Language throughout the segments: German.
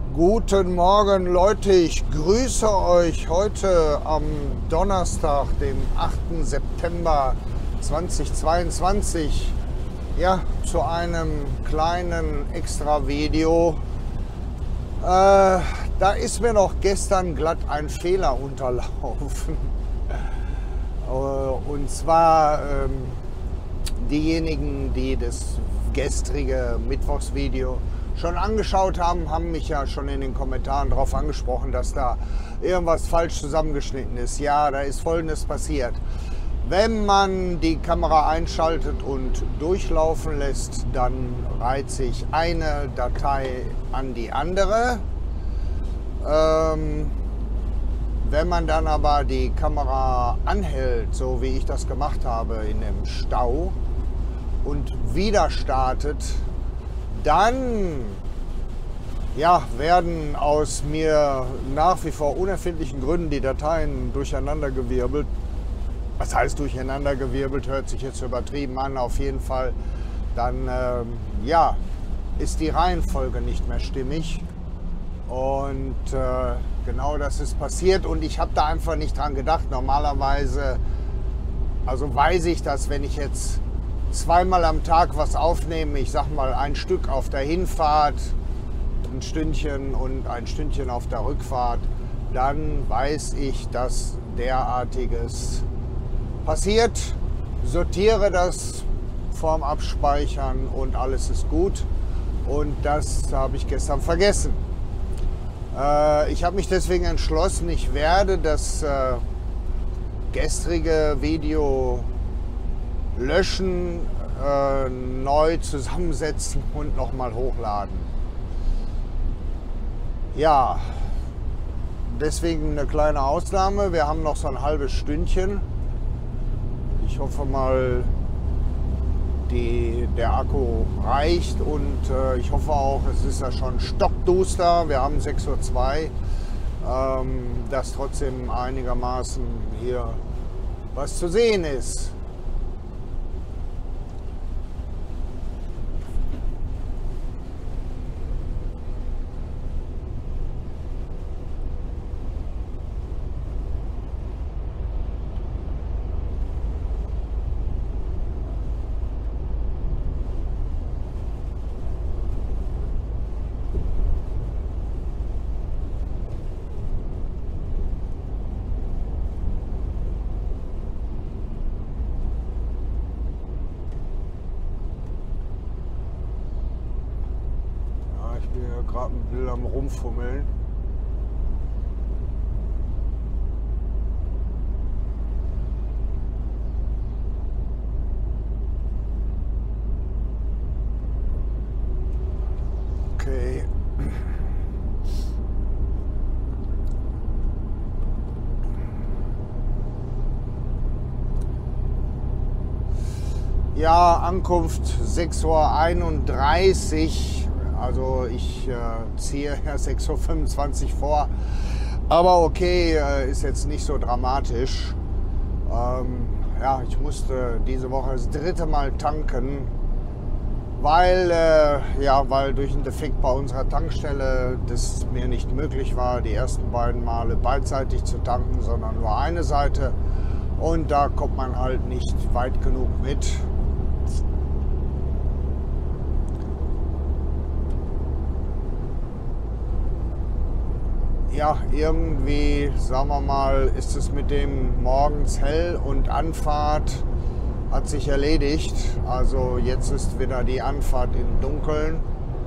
Guten Morgen Leute, ich grüße euch heute am Donnerstag, dem 8. September 2022, ja, zu einem kleinen Extra-Video. Da ist mir noch gestern glatt ein Fehler unterlaufen. Und zwar diejenigen, die das gestrige Mittwochsvideo schon angeschaut haben, haben mich ja schon in den Kommentaren darauf angesprochen, dass da irgendwas falsch zusammengeschnitten ist. Ja, da ist Folgendes passiert. Wenn man die Kamera einschaltet und durchlaufen lässt, dann reiht sich eine Datei an die andere. Wenn man dann aber die Kamera anhält, so wie ich das gemacht habe in dem Stau, und wieder startet, dann ja, werden aus mir nach wie vor unerfindlichen Gründen die Dateien durcheinandergewirbelt. Was heißt durcheinandergewirbelt? Hört sich jetzt übertrieben an. Auf jeden Fall dann ja, ist die Reihenfolge nicht mehr stimmig. Und genau das ist passiert und ich habe da einfach nicht dran gedacht. Normalerweise, also weiß ich, dass wenn ich jetzt zweimal am Tag was aufnehme, ich sag mal ein Stück auf der Hinfahrt, ein Stündchen und ein Stündchen auf der Rückfahrt, dann weiß ich, dass derartiges passiert, sortiere das vorm Abspeichern und alles ist gut. Und das habe ich gestern vergessen. Ich habe mich deswegen entschlossen, ich werde das gestrige Video löschen, neu zusammensetzen und nochmal hochladen. Ja, deswegen eine kleine Ausnahme. Wir haben noch so ein halbes Stündchen. Ich hoffe mal, der Akku reicht und ich hoffe auch, es ist ja schon stockduster. Wir haben 6:02 Uhr, dass trotzdem einigermaßen hier was zu sehen ist. Gerade ein Bild am Rumfummeln. Okay. Ja, Ankunft 6:31 Uhr. Also ich ziehe ja 6:25 Uhr vor, aber okay, ist jetzt nicht so dramatisch. Ja, ich musste diese Woche das 3. Mal tanken, weil, weil durch einen Defekt bei unserer Tankstelle das mir nicht möglich war, die ersten beiden Male beidseitig zu tanken, sondern nur eine Seite. Und da kommt man halt nicht weit genug mit. Ja, irgendwie, sagen wir mal, ist es mit dem morgens hell und Anfahrt hat sich erledigt. Also jetzt ist wieder die Anfahrt im Dunkeln.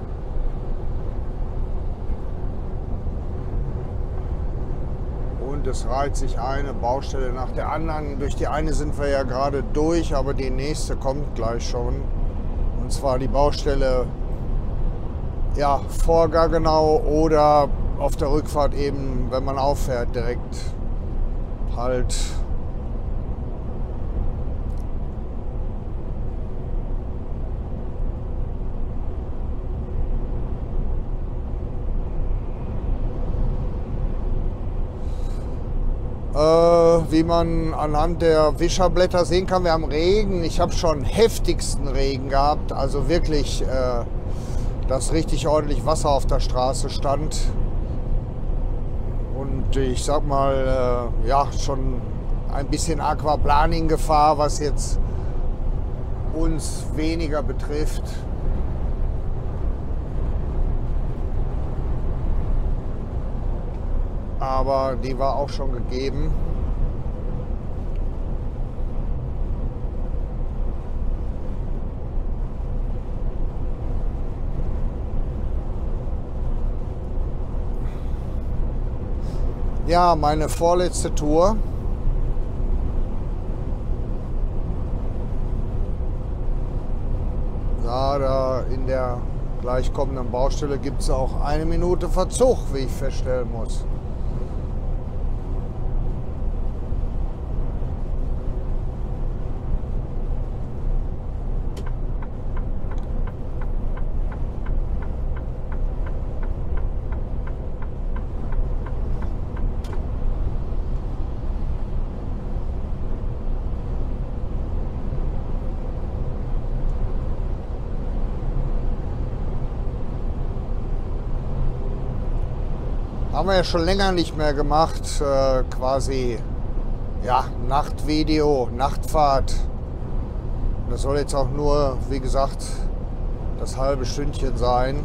Und es reiht sich eine Baustelle nach der anderen. Durch die eine sind wir ja gerade durch, aber die nächste kommt gleich schon. Und zwar die Baustelle ja, vor Gaggenau oder auf der Rückfahrt eben, wenn man auffährt, direkt halt. Wie man anhand der Wischerblätter sehen kann, wir haben Regen. Ich habe schon heftigsten Regen gehabt, also wirklich dass richtig ordentlich Wasser auf der Straße stand. Und ich sag mal, ja, schon ein bisschen Aquaplaning-Gefahr, was jetzt uns weniger betrifft. Aber die war auch schon gegeben. Ja, meine vorletzte Tour. Ja, da in der gleich kommenden Baustelle gibt es auch 1 Minute Verzug, wie ich feststellen muss. Haben wir ja schon länger nicht mehr gemacht, quasi, ja, Nachtvideo, Nachtfahrt. Das soll jetzt auch nur, wie gesagt, das halbe Stündchen sein.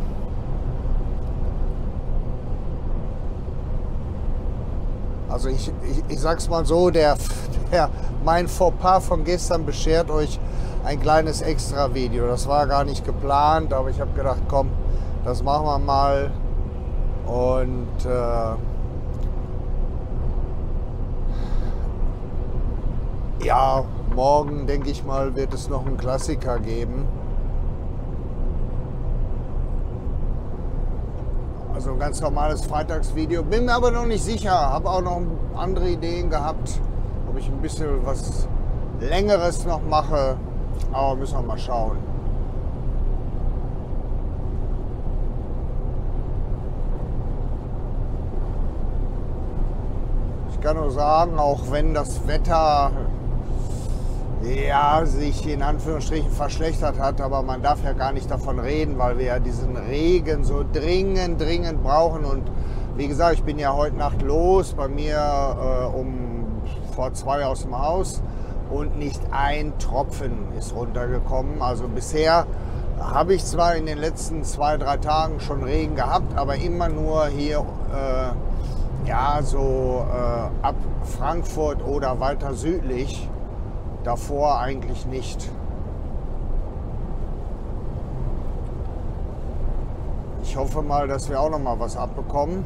Also ich sag's mal so, mein Fauxpas von gestern beschert euch ein kleines Extra-Video. Das war gar nicht geplant, aber ich habe gedacht, komm, das machen wir mal. Und ja, morgen denke ich mal, wird es noch einen Klassiker geben. Also ein ganz normales Freitagsvideo. Bin mir aber noch nicht sicher. Habe auch noch andere Ideen gehabt, ob ich ein bisschen was Längeres noch mache. Aber müssen wir mal schauen. Ich kann nur sagen, auch wenn das Wetter ja, sich in Anführungsstrichen verschlechtert hat, aber man darf ja gar nicht davon reden, weil wir ja diesen Regen so dringend brauchen. Und wie gesagt, ich bin ja heute Nacht los, bei mir vor 2 aus dem Haus und nicht ein Tropfen ist runtergekommen. Also bisher habe ich zwar in den letzten 2, 3 Tagen schon Regen gehabt, aber immer nur hier ja, so ab Frankfurt oder weiter südlich. Davor eigentlich nicht. Ich hoffe mal, dass wir auch noch mal was abbekommen.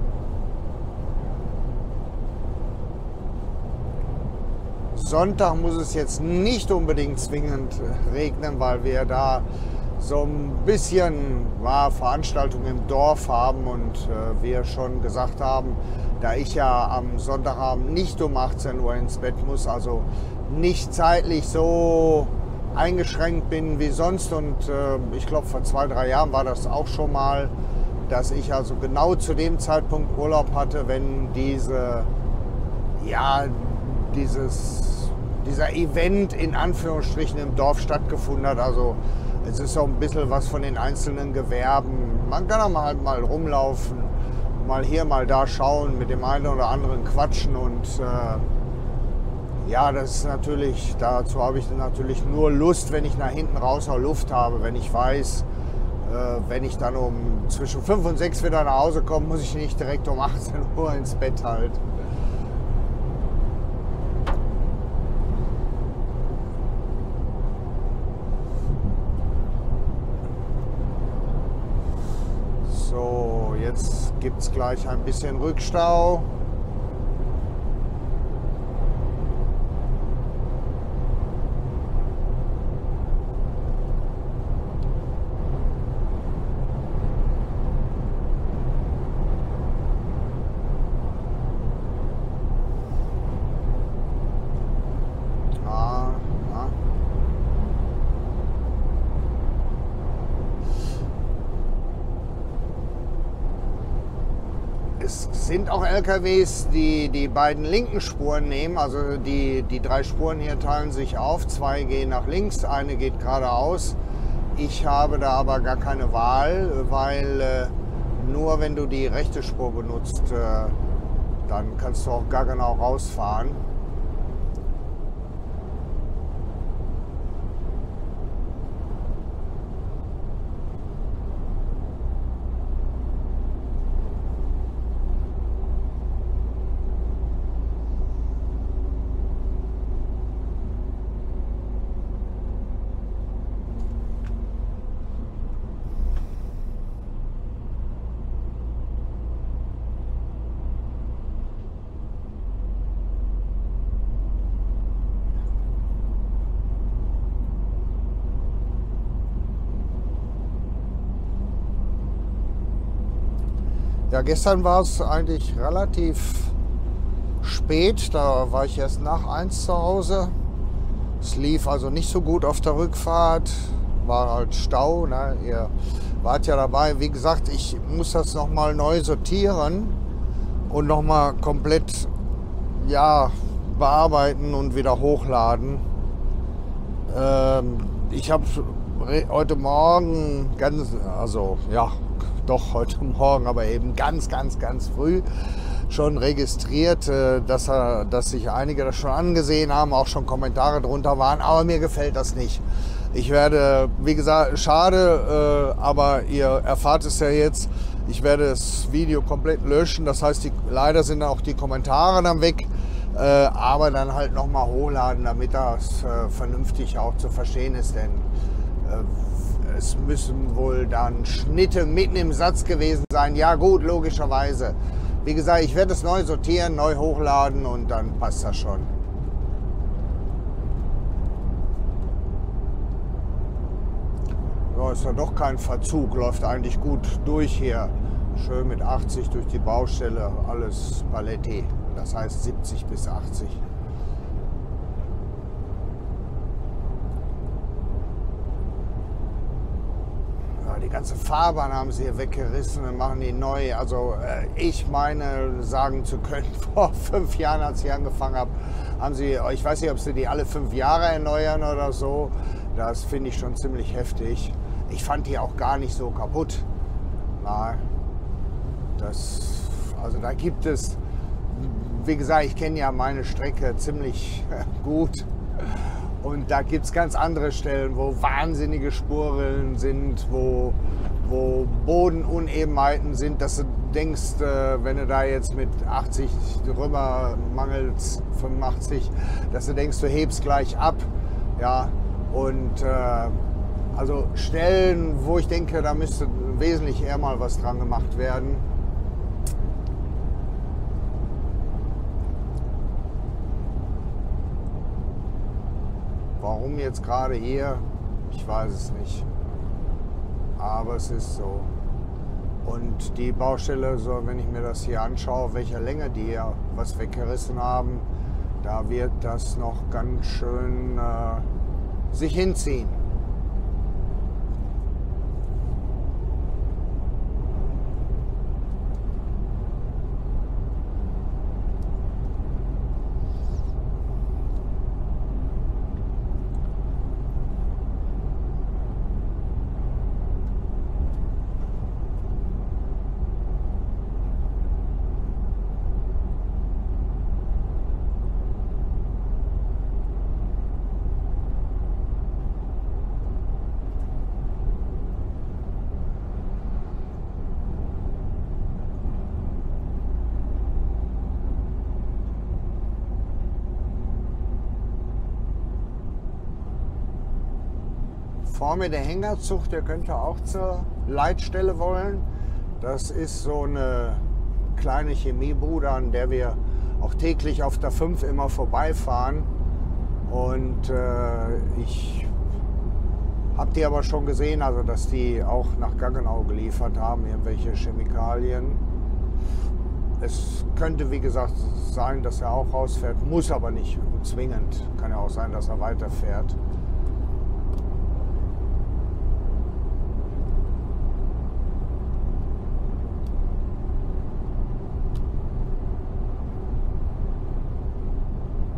Sonntag muss es jetzt nicht unbedingt zwingend regnen, weil wir da so ein bisschen Veranstaltung im Dorf haben und wir schon gesagt haben, da ich ja am Sonntagabend nicht um 18 Uhr ins Bett muss, also nicht zeitlich so eingeschränkt bin wie sonst. Und ich glaube, vor 2, 3 Jahren war das auch schon mal, dass ich also genau zu dem Zeitpunkt Urlaub hatte, wenn dieser Event in Anführungsstrichen im Dorf stattgefunden hat. Also es ist auch ein bisschen was von den einzelnen Gewerben. Man kann auch halt mal rumlaufen, mal hier, mal da schauen, mit dem einen oder anderen quatschen und ja, das ist natürlich, dazu habe ich natürlich nur Lust, wenn ich nach hinten raus auch Luft habe. Wenn ich weiß, wenn ich dann zwischen 5 und 6 wieder nach Hause komme, muss ich nicht direkt um 18 Uhr ins Bett halt. So, jetzt gibt es gleich ein bisschen Rückstau. Es sind auch LKWs, die die beiden linken Spuren nehmen. Also die 3 Spuren hier teilen sich auf. 2 gehen nach links, eine geht geradeaus. Ich habe da aber gar keine Wahl, weil nur wenn du die rechte Spur benutzt, dann kannst du auch gar genau rausfahren. Ja, gestern war es eigentlich relativ spät. Da war ich erst nach 1 zu Hause. Es lief also nicht so gut auf der Rückfahrt. War halt Stau. Ne? Ihr wart ja dabei. Wie gesagt, ich muss das nochmal neu sortieren und nochmal komplett bearbeiten und wieder hochladen. Ich habe heute Morgen heute Morgen, aber eben ganz früh schon registriert, dass sich einige das schon angesehen haben, auch schon Kommentare drunter waren, aber mir gefällt das nicht. Ich werde, wie gesagt, schade, aber ihr erfahrt es ja jetzt, ich werde das Video komplett löschen, das heißt, leider sind auch die Kommentare dann weg, aber dann halt nochmal hochladen, damit das vernünftig auch zu verstehen ist, denn es müssen wohl dann Schnitte mitten im Satz gewesen sein. Ja gut, logischerweise. Wie gesagt, ich werde es neu sortieren, neu hochladen und dann passt das schon. Ja, ist ja doch kein Verzug, läuft eigentlich gut durch hier. Schön mit 80 durch die Baustelle, alles Paletti. Das heißt 70 bis 80. Die ganze Fahrbahn haben sie hier weggerissen und machen die neu. Also ich meine, sagen zu können, vor 5 Jahren, als ich angefangen habe, haben sie, ich weiß nicht, ob sie die alle 5 Jahre erneuern oder so. Das finde ich schon ziemlich heftig. Ich fand die auch gar nicht so kaputt. Na, also da gibt es, wie gesagt, ich kenne ja meine Strecke ziemlich gut. Und da gibt es ganz andere Stellen, wo wahnsinnige Spurrillen sind, wo Bodenunebenheiten sind, dass du denkst, wenn du da jetzt mit 80 rüber mangelst, 85, dass du denkst, du hebst gleich ab. Ja, und also Stellen, wo ich denke, da müsste wesentlich eher mal was dran gemacht werden. Warum jetzt gerade hier? Ich weiß es nicht. Aber es ist so. Und die Baustelle, so, wenn ich mir das hier anschaue, auf welcher Länge die hier was weggerissen haben, da wird das noch ganz schön sich hinziehen. Vor mir der Hängerzug, der könnte auch zur Leitstelle wollen. Das ist so eine kleine Chemiebude, an der wir auch täglich auf der 5 immer vorbeifahren. Und ich habe die aber schon gesehen, also dass die auch nach Gaggenau geliefert haben, irgendwelche Chemikalien. Es könnte, wie gesagt, sein, dass er auch rausfährt, muss aber nicht zwingend. Kann ja auch sein, dass er weiterfährt.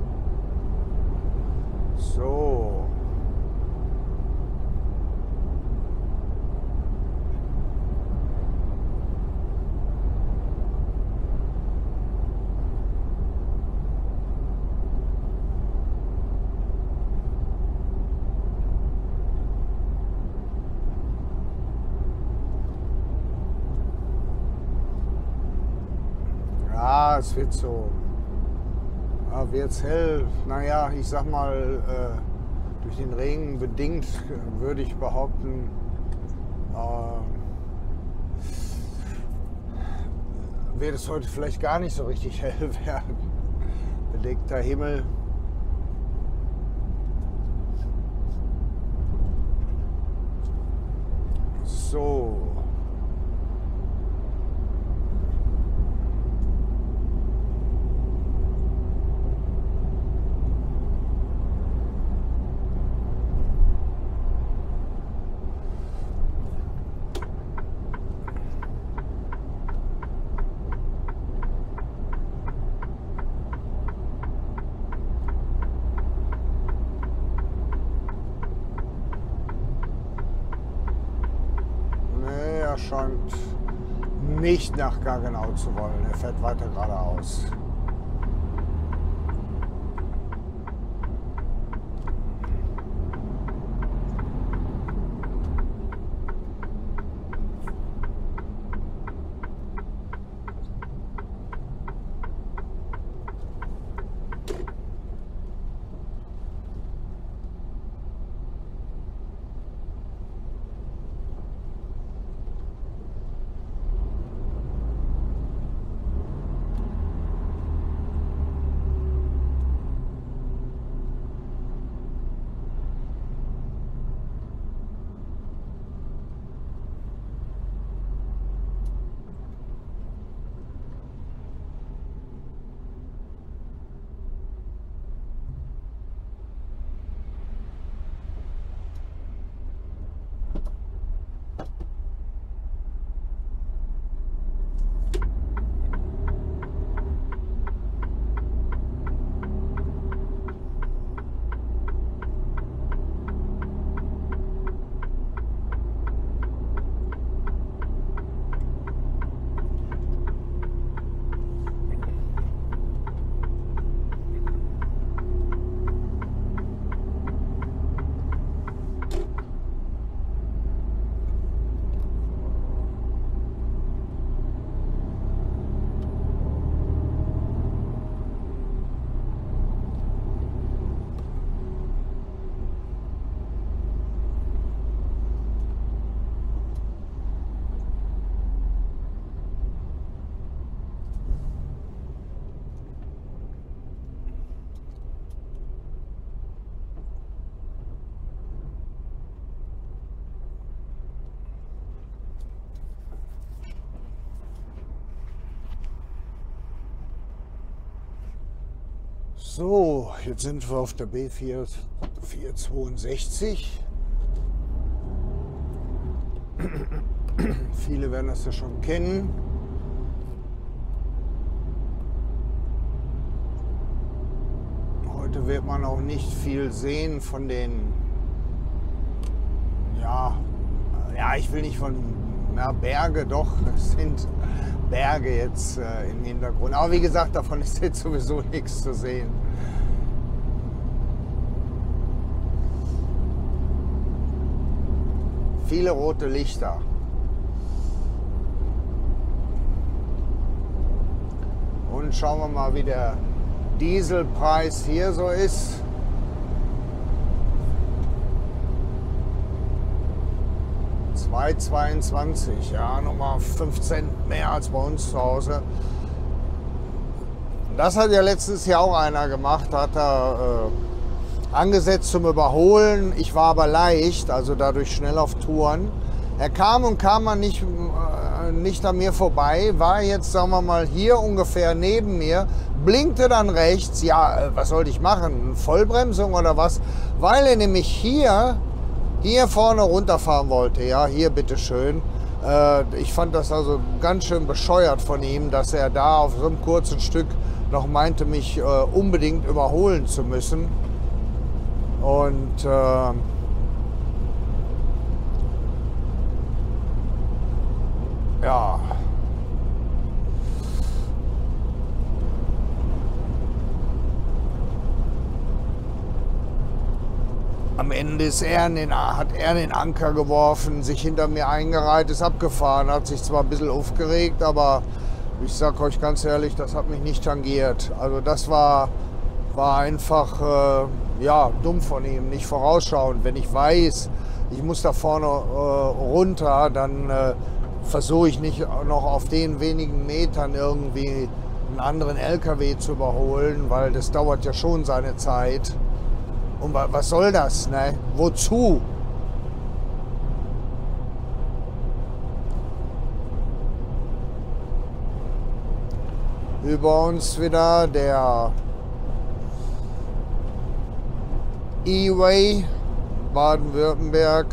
So. ja, es wird so, ja, wird's hell. Naja, ich sag mal, durch den Regen bedingt würde ich behaupten, wird es heute vielleicht gar nicht so richtig hell werden. Bedeckter Himmel. So. Er scheint nicht nach Gaggenau zu wollen. Er fährt weiter geradeaus. So, jetzt sind wir auf der B462. Viele werden das ja schon kennen. Heute wird man auch nicht viel sehen von den, ja, ich will nicht von, Berge, doch, es sind Berge jetzt im Hintergrund. Aber wie gesagt, davon ist jetzt sowieso nichts zu sehen. Viele rote Lichter. Und schauen wir mal, wie der Dieselpreis hier so ist. €2,22, ja, nochmal 5 Cent mehr als bei uns zu Hause. Das hat ja letztes Jahr auch einer gemacht, hat er angesetzt zum Überholen. Ich war aber leicht, also dadurch schnell auf Touren. Er kam man nicht an mir vorbei, war jetzt, sagen wir mal, hier ungefähr neben mir, blinkte dann rechts. Ja, was sollte ich machen? Vollbremsung oder was? Weil er nämlich hier vorne runterfahren wollte. Ja, hier bitteschön. Ich fand das also ganz schön bescheuert von ihm, dass er da auf so einem kurzen Stück noch meinte, mich unbedingt überholen zu müssen. Und ja. Am Ende hat er den Anker geworfen, sich hinter mir eingereiht, ist abgefahren, hat sich zwar ein bisschen aufgeregt, aber Ich sag euch ganz ehrlich, das hat mich nicht tangiert. Also das war einfach ja, dumm von ihm, nicht vorausschauend. Wenn ich weiß, ich muss da vorne runter, dann versuche ich nicht noch auf den wenigen Metern irgendwie einen anderen LKW zu überholen, weil das dauert ja schon seine Zeit. Und was soll das, ne? Wozu? Über uns wieder der E-Way Baden-Württemberg.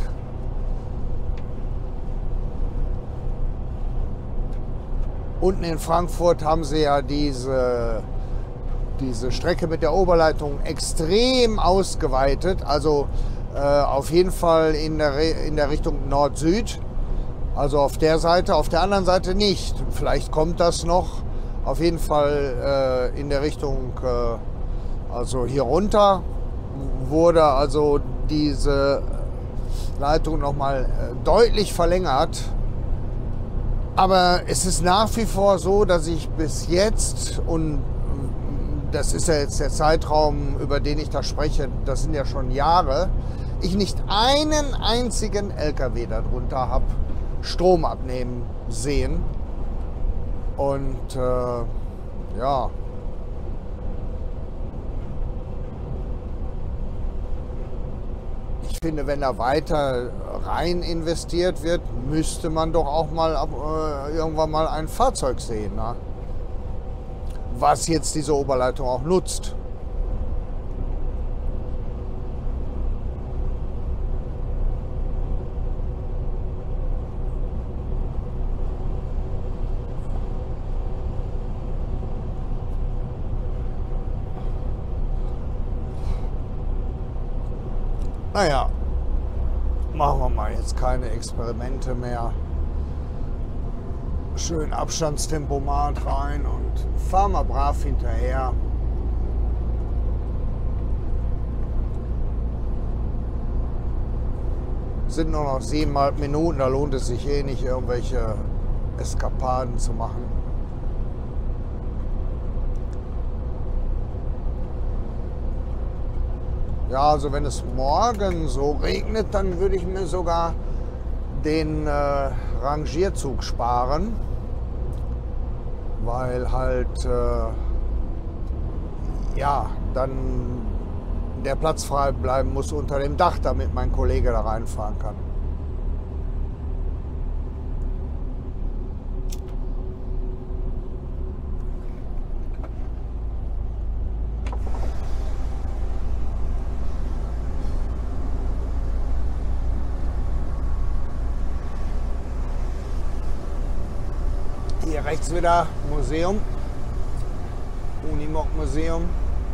Unten in Frankfurt haben sie ja diese Strecke mit der Oberleitung extrem ausgeweitet. Also auf jeden Fall in der Richtung Nord-Süd. Also auf der Seite, auf der anderen Seite nicht. Vielleicht kommt das noch. Auf jeden Fall in der Richtung, also hier runter, wurde also diese Leitung nochmal deutlich verlängert. Aber es ist nach wie vor so, dass ich bis jetzt, und das ist ja jetzt der Zeitraum, über den ich da spreche, das sind ja schon Jahre, ich nicht einen einzigen LKW darunter habe Strom abnehmen sehen. Und ja, ich finde, wenn da weiter rein investiert wird, müsste man doch auch mal irgendwann mal ein Fahrzeug sehen, ne? Was jetzt diese Oberleitung auch nutzt. Naja, machen wir mal jetzt keine Experimente mehr. Schön Abstandstempomat rein und fahren wir brav hinterher. Sind nur noch 7,5 Minuten, da lohnt es sich eh nicht, irgendwelche Eskapaden zu machen. Ja, also wenn es morgen so regnet, dann würde ich mir sogar den Rangierzug sparen, weil halt ja, dann der Platz frei bleiben muss unter dem Dach, damit mein Kollege da reinfahren kann. Hier rechts wieder Museum, Unimog Museum.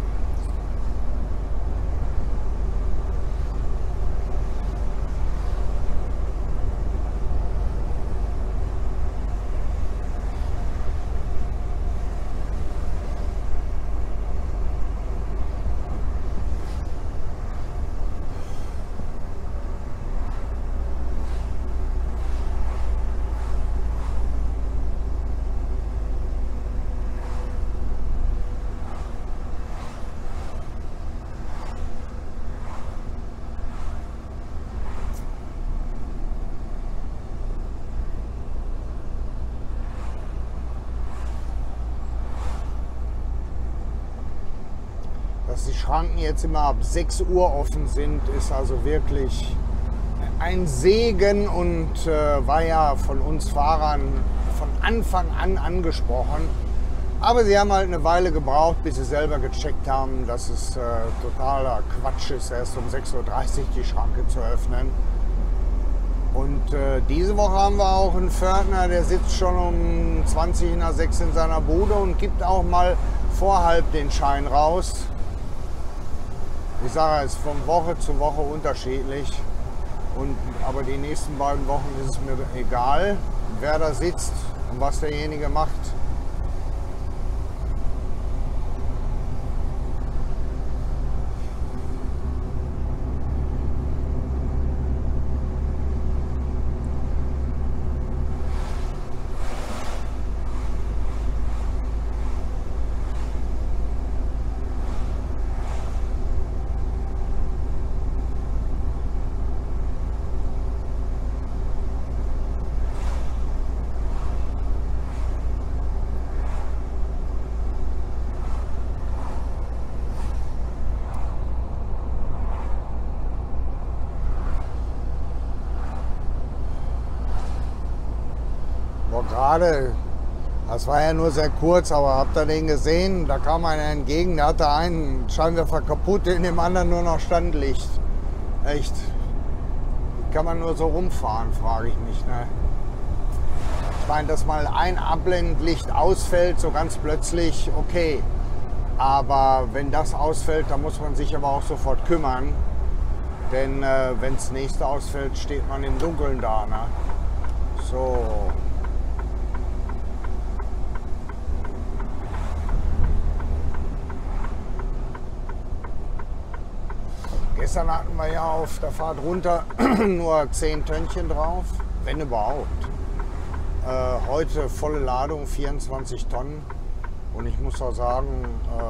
Dass die Schranken jetzt immer ab 6 Uhr offen sind, ist also wirklich ein Segen und war ja von uns Fahrern von Anfang an angesprochen. Aber sie haben halt eine Weile gebraucht, bis sie selber gecheckt haben, dass es totaler Quatsch ist, erst um 6:30 Uhr die Schranke zu öffnen. Und diese Woche haben wir auch einen Pförtner, der sitzt schon um 5:20 in seiner Bude und gibt auch mal vor halb den Schein raus. Ich sage, es ist von Woche zu Woche unterschiedlich. Aber die nächsten beiden Wochen ist es mir egal, wer da sitzt und was derjenige macht. Boah, gerade, das war ja nur sehr kurz, aber habt ihr den gesehen? Da kam einer entgegen, der hatte einen Scheinwerfer kaputt, in dem anderen nur noch Standlicht. Echt. Kann man nur so rumfahren, frage ich mich. Ne? Ich meine, dass mal ein Abblendlicht ausfällt, so ganz plötzlich, okay. Aber wenn das ausfällt, dann muss man sich aber auch sofort kümmern. Denn wenn das nächste ausfällt, steht man im Dunkeln da. Ne? So. Gestern hatten wir ja auf der Fahrt runter nur 10 Tönnchen drauf, wenn überhaupt. Heute volle Ladung, 24 Tonnen. Und ich muss auch sagen,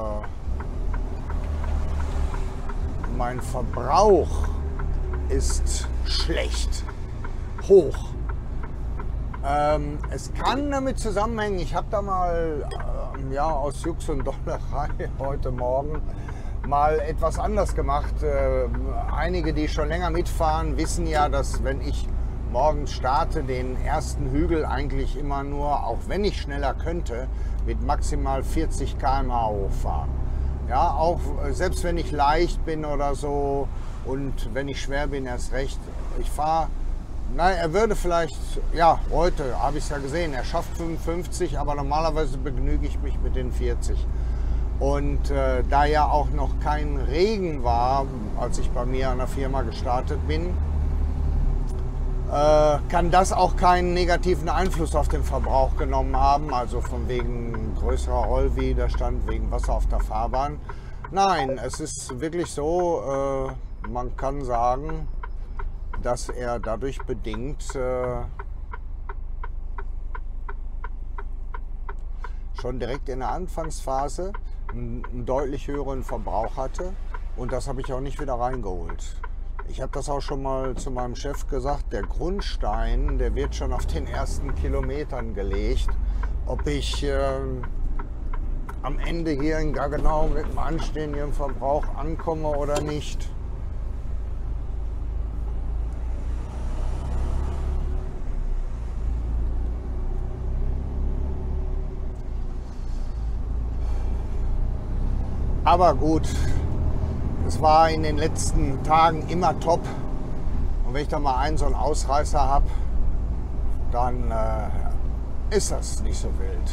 mein Verbrauch ist schlecht, hoch. Es kann damit zusammenhängen, ich habe da mal ja, aus Jux und Dollerei heute Morgen mal etwas anders gemacht. Einige, die schon länger mitfahren, wissen ja, dass wenn ich morgens starte, den ersten Hügel eigentlich immer nur, auch wenn ich schneller könnte, mit maximal 40 km/h hochfahren. Ja, auch selbst wenn ich leicht bin oder so und wenn ich schwer bin, erst recht. Ich fahre, nein, er würde vielleicht, ja, heute habe ich es ja gesehen, er schafft 55, aber normalerweise begnüge ich mich mit den 40. Und da ja auch noch kein Regen war, als ich bei mir an der Firma gestartet bin, kann das auch keinen negativen Einfluss auf den Verbrauch genommen haben, also von wegen größerer Rollwiderstand, wegen Wasser auf der Fahrbahn. Nein, es ist wirklich so, man kann sagen, dass er dadurch bedingt schon direkt in der Anfangsphase einen deutlich höheren Verbrauch hatte und das habe ich auch nicht wieder reingeholt. Ich habe das auch schon mal zu meinem Chef gesagt, der Grundstein, der wird schon auf den ersten Kilometern gelegt. Ob ich am Ende hier in Gaggenau mit dem anstehenden Verbrauch ankomme oder nicht. Aber gut, es war in den letzten Tagen immer top. Und wenn ich da mal so einen Ausreißer habe, dann ist das nicht so wild.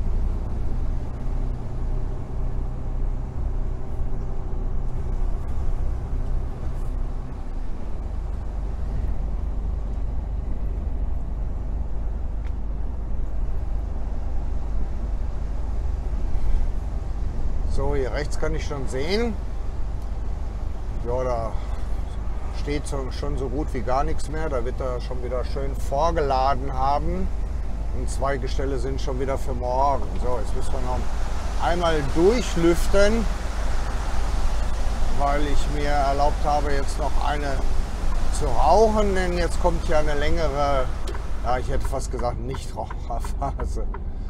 So, hier rechts kann ich schon sehen. Ja, da steht schon so gut wie gar nichts mehr. Da wird er schon wieder schön vorgeladen haben. Und 2 Gestelle sind schon wieder für morgen. So, jetzt müssen wir noch einmal durchlüften, weil ich mir erlaubt habe, jetzt noch eine zu rauchen. Denn jetzt kommt ja eine längere, ja, ich hätte fast gesagt, Nichtraucherphase.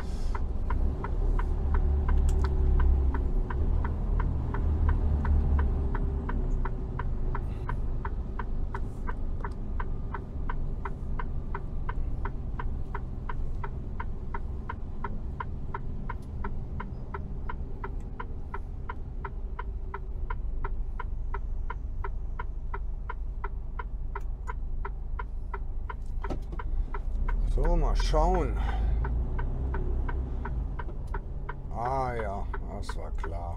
So, mal schauen. Ah ja, das war klar.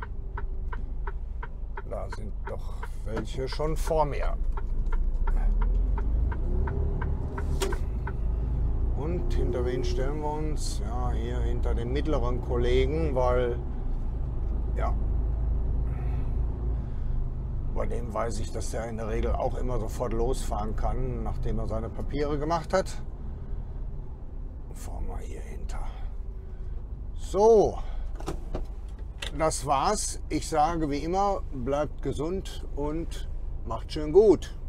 Da sind doch welche schon vor mir. Und hinter wen stellen wir uns? Ja, hier hinter den mittleren Kollegen, weil, ja, bei dem weiß ich, dass der in der Regel auch immer sofort losfahren kann, nachdem er seine Papiere gemacht hat. Fahren wir hier hinter. So, das war's. Ich sage wie immer, bleibt gesund und macht schön gut.